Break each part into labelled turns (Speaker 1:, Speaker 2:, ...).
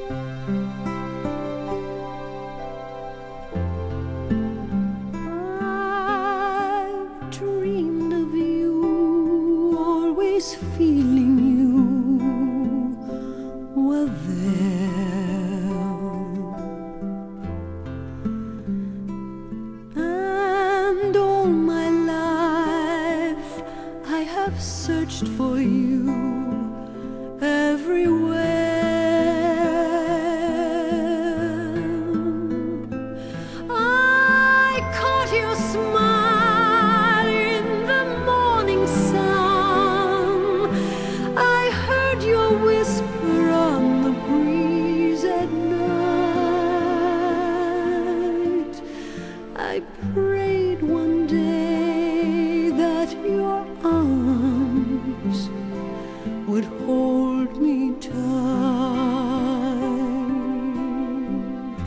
Speaker 1: I've dreamed of you, always feeling you were there, and all my life I have searched for you everywhere. I caught your smile in the morning sun, I heard your whisper on the breeze at night. I prayed one day that your arms would hold me tight,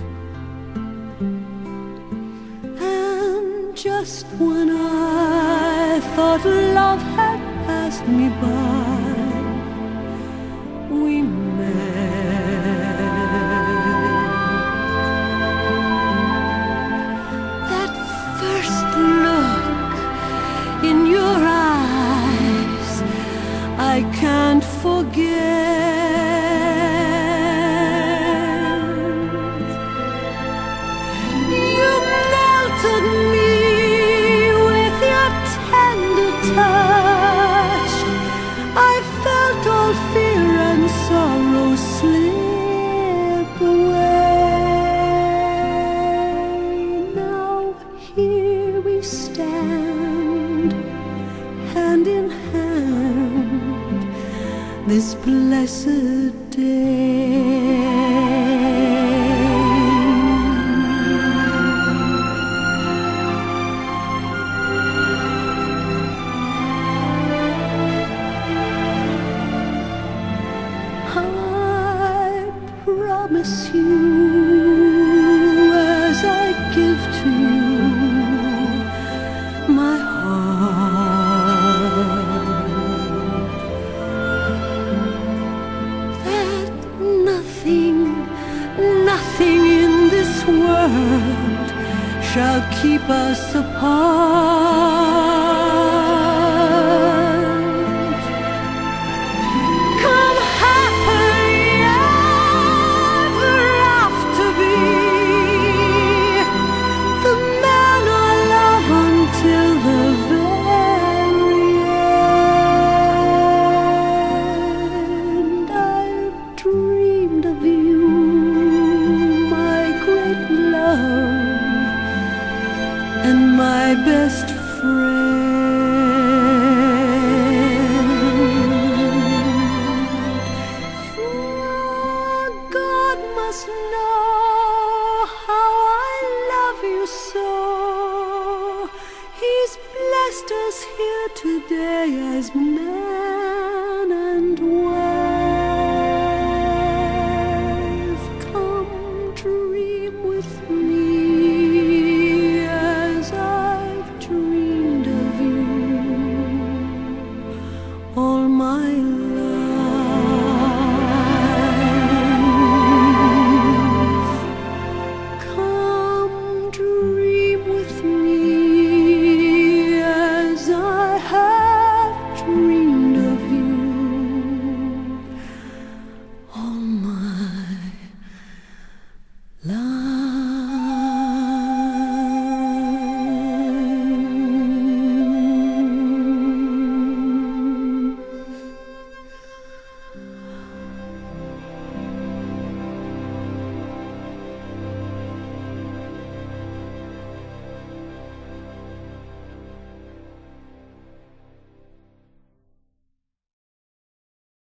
Speaker 1: and just when I thought love had passed me by, we met. That first look in your eyes I can't forget. You melted me with your tender touch. I felt all fear and sorrow slip away. Now here we stand, hand in hand, this blessed day. I promise you, as I give to you my heart, that nothing in this world shall keep us apart.